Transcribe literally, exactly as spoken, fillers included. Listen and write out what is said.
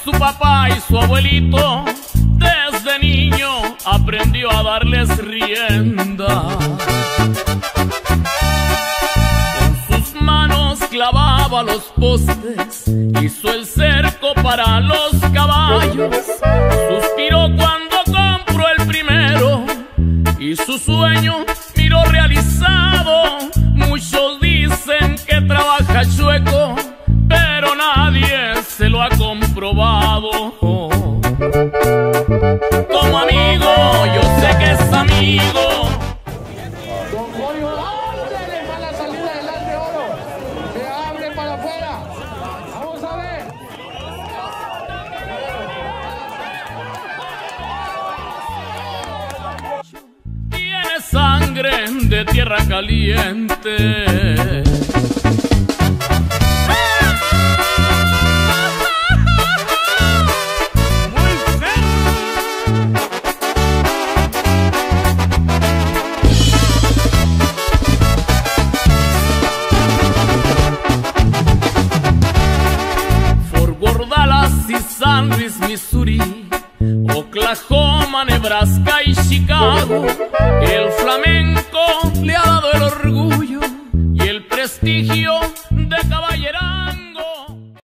su papá y su abuelito, desde niño aprendió a darles rienda. Con sus manos clavaba los postes, hizo el cerco para los caballos. Suspiró cuando compró el primero y su sueño miró realizado. Muchos dicen que trabaja chueco, pero nadie se lo ha comprobado. Como amigo, yo sé que es amigo. Don Goyo, ándale para la salida del As de Oro. Se abre para afuera. Vamos a ver. Tiene sangre de tierra caliente. Fort Worth, Dallas y San Luis, Missouri,